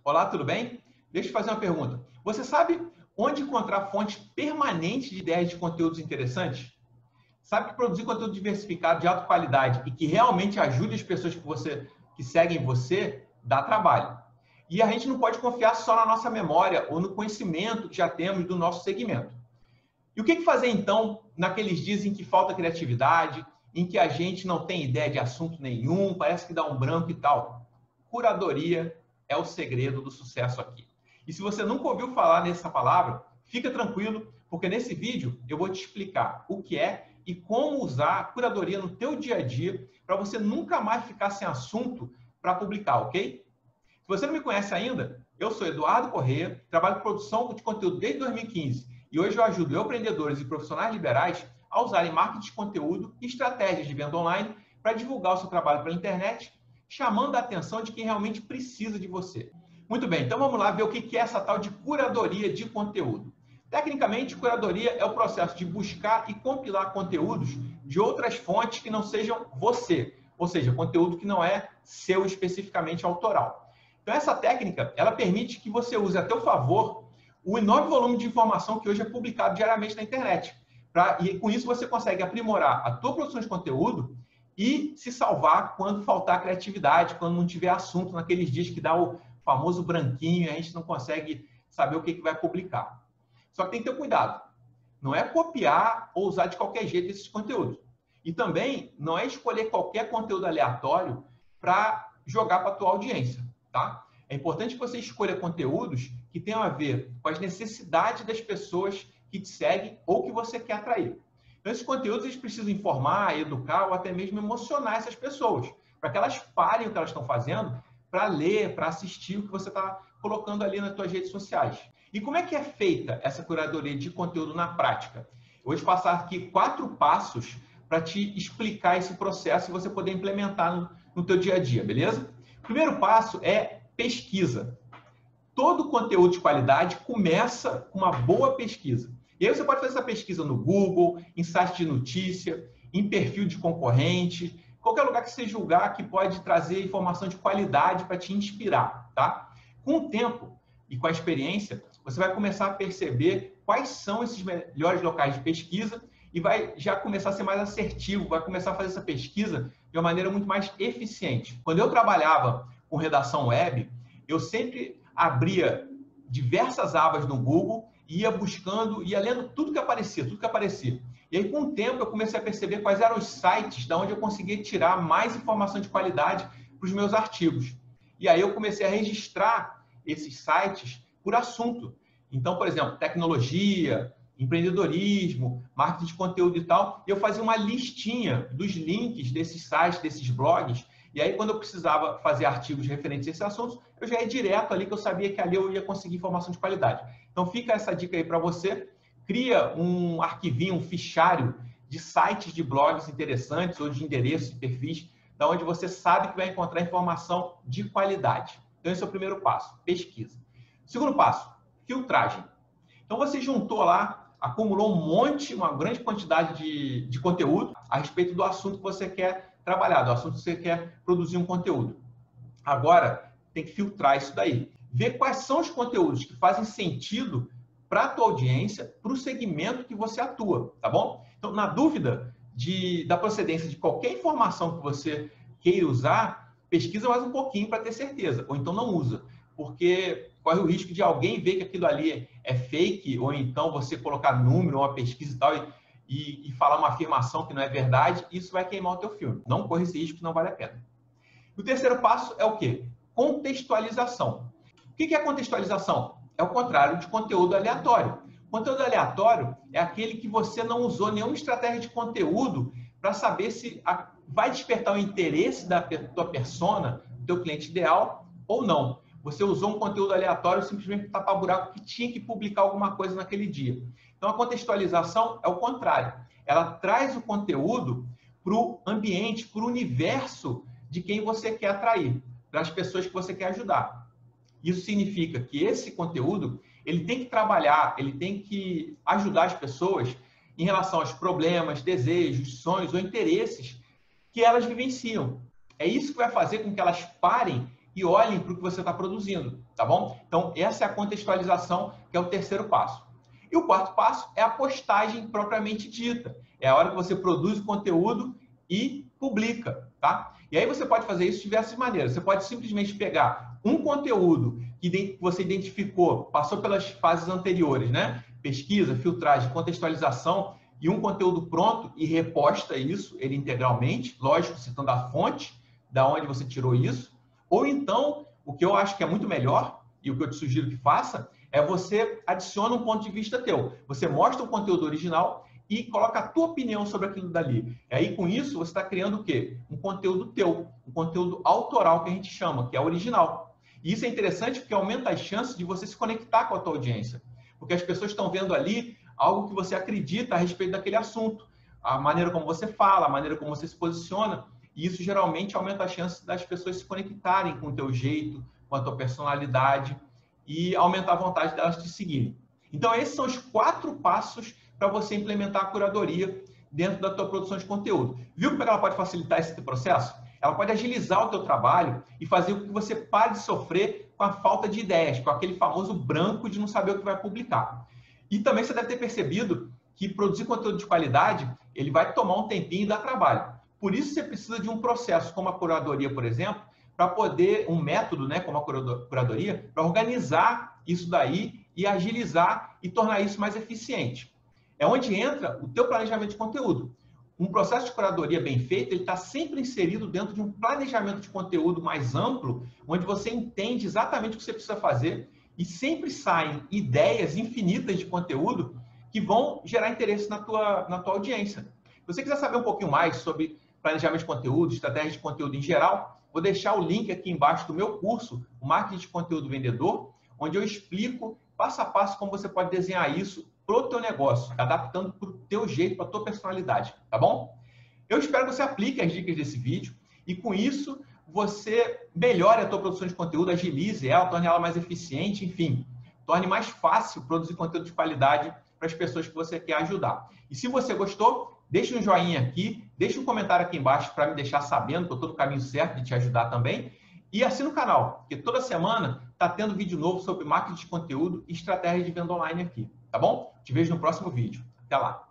Olá, tudo bem? Deixa eu fazer uma pergunta. Você sabe onde encontrar fontes permanentes de ideias de conteúdos interessantes? Sabe que produzir conteúdo diversificado de alta qualidade e que realmente ajude as pessoas que seguem você dá trabalho. E a gente não pode confiar só na nossa memória ou no conhecimento que já temos do nosso segmento. E o que fazer então naqueles dias em que falta criatividade, em que a gente não tem ideia de assunto nenhum, parece que dá um branco e tal? Curadoria é o segredo do sucesso aqui. E se você nunca ouviu falar nessa palavra, fica tranquilo, porque nesse vídeo eu vou te explicar o que é e como usar a curadoria no teu dia a dia para você nunca mais ficar sem assunto para publicar, ok? Se você não me conhece ainda, eu sou Eduardo Corrêa, trabalho com produção de conteúdo desde 2015 e hoje eu ajudo empreendedores e profissionais liberais a usarem marketing de conteúdo e estratégias de venda online para divulgar o seu trabalho pela internet, chamando a atenção de quem realmente precisa de você. Muito bem, então vamos lá ver o que é essa tal de curadoria de conteúdo. Tecnicamente, curadoria é o processo de buscar e compilar conteúdos de outras fontes que não sejam você, ou seja, conteúdo que não é seu especificamente autoral. Então essa técnica, ela permite que você use a teu favor o enorme volume de informação que hoje é publicado diariamente na internet. E com isso você consegue aprimorar a tua produção de conteúdo e se salvar quando faltar criatividade, quando não tiver assunto naqueles dias que dá o famoso branquinho e a gente não consegue saber o que vai publicar. Só que tem que ter cuidado. Não é copiar ou usar de qualquer jeito esses conteúdos. E também não é escolher qualquer conteúdo aleatório para jogar para a tua audiência, tá? É importante que você escolha conteúdos que tenham a ver com as necessidades das pessoas que te seguem ou que você quer atrair. Então, esses conteúdos eles precisam informar, educar ou até mesmo emocionar essas pessoas, para que elas parem o que elas estão fazendo para ler, para assistir o que você está colocando ali nas suas redes sociais. E como é que é feita essa curadoria de conteúdo na prática? Eu vou te passar aqui 4 passos para te explicar esse processo e você poder implementar no teu dia a dia, beleza? O primeiro passo é pesquisa. Todo conteúdo de qualidade começa com uma boa pesquisa. E aí você pode fazer essa pesquisa no Google, em site de notícia, em perfil de concorrente, qualquer lugar que você julgar que pode trazer informação de qualidade para te inspirar, tá? Com o tempo e com a experiência, você vai começar a perceber quais são esses melhores locais de pesquisa e vai já começar a ser mais assertivo, vai começar a fazer essa pesquisa de uma maneira muito mais eficiente. Quando eu trabalhava com redação web, eu sempre abria diversas abas no Google, ia buscando, ia lendo tudo que aparecia, tudo que aparecia. E aí, com o tempo, eu comecei a perceber quais eram os sites da onde eu conseguia tirar mais informação de qualidade para os meus artigos. E aí eu comecei a registrar esses sites por assunto. Então, por exemplo, tecnologia, empreendedorismo, marketing de conteúdo e tal, e eu fazia uma listinha dos links desses sites, desses blogs, e aí quando eu precisava fazer artigos referentes a esses assuntos, eu já ia direto ali, que eu sabia que ali eu ia conseguir informação de qualidade. Então fica essa dica aí para você, cria um arquivinho, um fichário de sites de blogs interessantes ou de endereços e perfis, da onde você sabe que vai encontrar informação de qualidade. Então esse é o primeiro passo, pesquisa. Segundo passo, filtragem. Então você juntou lá, acumulou uma grande quantidade de conteúdo a respeito do assunto que você quer trabalhar, do assunto que você quer produzir um conteúdo. Agora, tem que filtrar isso daí. Ver quais são os conteúdos que fazem sentido para a tua audiência, para o segmento que você atua, tá bom? Então, na dúvida da procedência de qualquer informação que você queira usar, pesquisa mais um pouquinho para ter certeza, ou então não usa, porque corre o risco de alguém ver que aquilo ali é fake, ou então você colocar número, uma pesquisa e tal, e falar uma afirmação que não é verdade, isso vai queimar o teu filme. Não corre esse risco, não vale a pena. O terceiro passo é o quê? Contextualização. O que é contextualização? É o contrário de conteúdo aleatório. Conteúdo aleatório é aquele que você não usou nenhuma estratégia de conteúdo para saber se vai despertar o interesse da tua persona, do teu cliente ideal ou não. Você usou um conteúdo aleatório simplesmente para tapar buraco que tinha que publicar alguma coisa naquele dia. Então, a contextualização é o contrário. Ela traz o conteúdo para o ambiente, para o universo de quem você quer atrair, para as pessoas que você quer ajudar. Isso significa que esse conteúdo ele tem que trabalhar, ele tem que ajudar as pessoas em relação aos problemas, desejos, sonhos ou interesses que elas vivenciam. É isso que vai fazer com que elas parem e olhem para o que você está produzindo, tá bom? Então, essa é a contextualização, que é o terceiro passo. E o quarto passo é a postagem propriamente dita. É a hora que você produz o conteúdo e publica, tá? E aí você pode fazer isso de diversas maneiras. Você pode simplesmente pegar um conteúdo que você identificou, passou pelas fases anteriores, né? Pesquisa, filtragem, contextualização, e um conteúdo pronto e reposta isso, ele integralmente, lógico, citando a fonte, da onde você tirou isso. Ou então, o que eu acho que é muito melhor, e o que eu te sugiro que faça, é você adiciona um ponto de vista teu. Você mostra o conteúdo original e coloca a tua opinião sobre aquilo dali. E aí, com isso, você está criando o quê? Um conteúdo teu, um conteúdo autoral, que a gente chama, que é original. E isso é interessante porque aumenta as chances de você se conectar com a tua audiência. Porque as pessoas estão vendo ali algo que você acredita a respeito daquele assunto. A maneira como você fala, a maneira como você se posiciona. E isso geralmente aumenta a chance das pessoas se conectarem com o teu jeito, com a tua personalidade e aumentar a vontade delas te seguirem. Então, esses são os 4 passos para você implementar a curadoria dentro da tua produção de conteúdo. Viu como ela pode facilitar esse processo? Ela pode agilizar o teu trabalho e fazer com que você pare de sofrer com a falta de ideias, com aquele famoso branco de não saber o que vai publicar. E também você deve ter percebido que produzir conteúdo de qualidade, ele vai tomar um tempinho e dar trabalho. Por isso você precisa de um processo como a curadoria, por exemplo, para poder, um método, né, como a curadoria, para organizar isso daí e agilizar e tornar isso mais eficiente. É onde entra o teu planejamento de conteúdo. Um processo de curadoria bem feito, ele está sempre inserido dentro de um planejamento de conteúdo mais amplo, onde você entende exatamente o que você precisa fazer e sempre saem ideias infinitas de conteúdo que vão gerar interesse na tua audiência. Se você quiser saber um pouquinho mais sobre planejamento de conteúdo, estratégia de conteúdo em geral, vou deixar o link aqui embaixo do meu curso, o Marketing de Conteúdo Vendedor, onde eu explico passo a passo como você pode desenhar isso para o teu negócio, adaptando para o teu jeito, para a tua personalidade, tá bom? Eu espero que você aplique as dicas desse vídeo e com isso você melhore a tua produção de conteúdo, agilize ela, torne ela mais eficiente, enfim, torne mais fácil produzir conteúdo de qualidade para as pessoas que você quer ajudar. E se você gostou, deixa um joinha aqui, deixa um comentário aqui embaixo para me deixar sabendo que eu estou no caminho certo de te ajudar também. E assina o canal, porque toda semana está tendo vídeo novo sobre marketing de conteúdo e estratégia de venda online aqui, tá bom? Te vejo no próximo vídeo. Até lá!